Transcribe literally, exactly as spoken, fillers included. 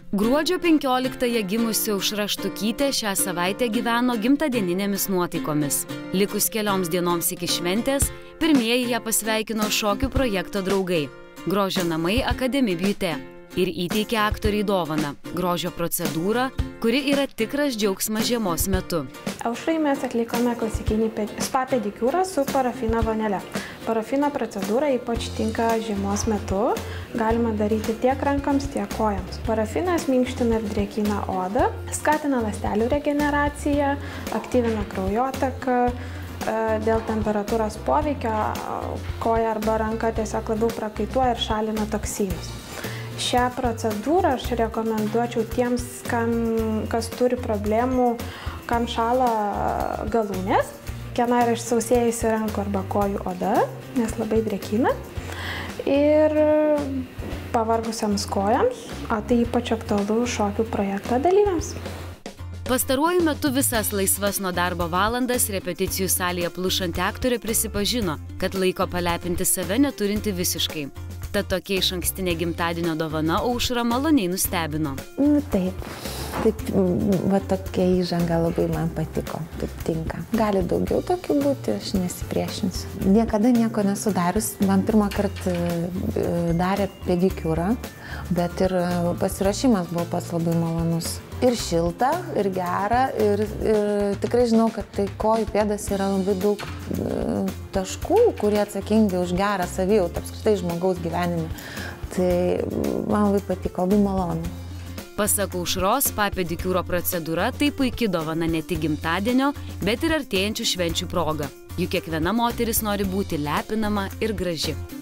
Gruodžio penkioliktąją gimusi Aušra Štukytė šią savaitę gyveno gimtadieninėmis nuotaikomis. Likus kelioms dienoms iki šventės, pirmieji ją pasveikino šokių projekto draugai – Grožio namai Akademi Beauty ir įteikė aktoriai dovaną – grožio procedūrą, kuri yra tikras džiaugsmas žiemos metu. Aušrai mes atlikome klasikinį spa pedikiūrą su parafino vanile. Parafino procedūra ypač tinka žiemos metu, galima daryti tiek rankams, tiek kojams. Parafinas minkština ir drėkina odą, skatina ląstelių regeneraciją, aktyvina kraujotaką, dėl temperatūros poveikio koja arba ranka tiesiog labiau prakaituoja ir šalina toksinus. Šią procedūrą aš rekomenduočiau tiems, kam, kas turi problemų, kam šąla galūnės, kieno yra išsausėjusi rankų arba kojų oda, nes labai drėkina, ir pavargusiams kojams, o tai ypač aktualu šokių projekto dalyviams. Pastaruoju metu visas laisvas nuo darbo valandas repeticijų salėje plušanti aktorė prisipažino, kad laiko palepinti save neturinti visiškai. Tad tokia išankstinė gimtadienio dovana Aušrą maloniai nustebino. Nu taip, taip, va tokia įžanga labai man patiko, taip tinka. Gali daugiau tokių būti, aš nesipriešinsiu. Niekada nieko nesu darius, man pirmą kartą darė pedikiūrą, bet ir pasirašymas buvo pats labai malonus. Ir šilta, ir gera, ir, ir tikrai žinau, kad tai kojų pėdas yra labai daug e, taškų, kurie atsakingi už gerą savijautą, apskritai žmogaus gyvenime. Tai man labai patiko, labai malonu. Pasak Aušros, spa pedikiūro procedūra tai puiki dovana ne tik gimtadienio, bet ir artėjančių švenčių proga. Juk kiekviena moteris nori būti lepinama ir graži.